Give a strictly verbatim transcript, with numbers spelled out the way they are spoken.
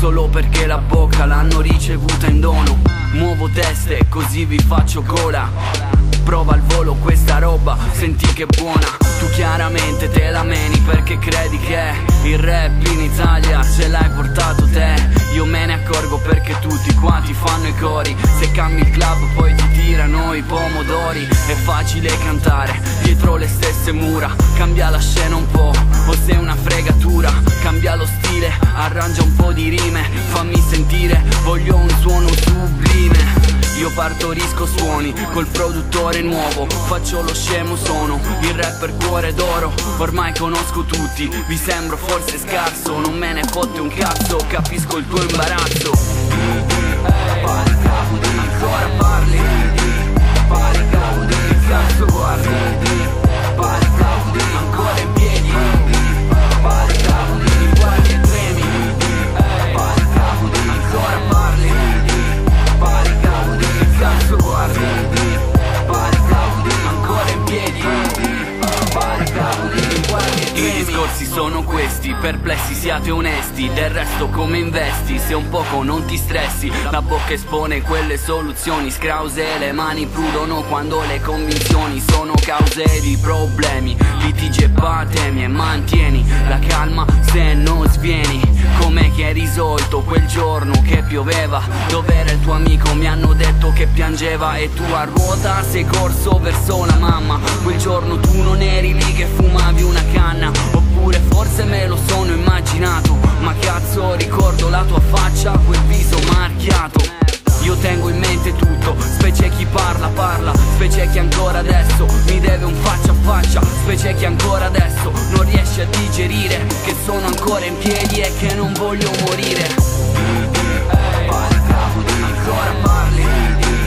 solo perché la bocca l'hanno ricevuta in dono. Muovo teste, così vi faccio gola. Prova al volo questa roba, senti che buona. Tu chiaramente te la meni perché credi che il rap in Italia ce l'hai portato te. Io me ne accorgo perché tutti qua ti fanno i cori. Se cambi il club poi ti tirano i pomodori. È facile cantare dietro le stesse mura. Cambia la scena un po', o sei una fregatura. Cambia lo stile, arrangia un po' di rime. Fammi sentire, voglio un suono sublime. Io partorisco suoni col produttore nuovo. Faccio lo scemo, sono il rapper cuore d'oro. Ormai conosco tutti, vi sembro forse scarso. Non me ne fotte un cazzo, capisco il tuo imbarazzo. Pari cavoli, ancora parli. Pari cavoli, che cazzo guardi. Pari cavoli, ancora in piedi. Pari cavoli, mi guardi e tremi. Pari cavoli, ancora parli. Pari cavoli, che cazzo guardi. Pari cavoli, ancora in piedi. Pari cavoli, mi guardi e tremi. I discorsi sono questi, perplessi siate onesti. Del resto come investi, se un poco non ti stressi. La bocca espone quelle soluzioni scrause. Le mani prudono quando le convinzioni sono cause di problemi. Litigi e patemi e mantieni la calma se non svieni. Com'è che hai risolto quel giorno che pioveva? Dov'era il tuo amico? Mi hanno detto che piangeva. E tu a ruota sei corso verso la mamma. Quel giorno tu non eri lì che fumavi una canna. Oppure forse me lo sono immaginato. Ma cazzo ricordo la tua faccia, quel viso marchiato. Io tengo in mente tutto, specie chi parla parla. Specie chi ancora adesso mi deve un faccia a faccia. Specie chi ancora adesso non riesce a digerire che sono ancora in piedi e che non voglio morire. Pari cavoli, ancora parli.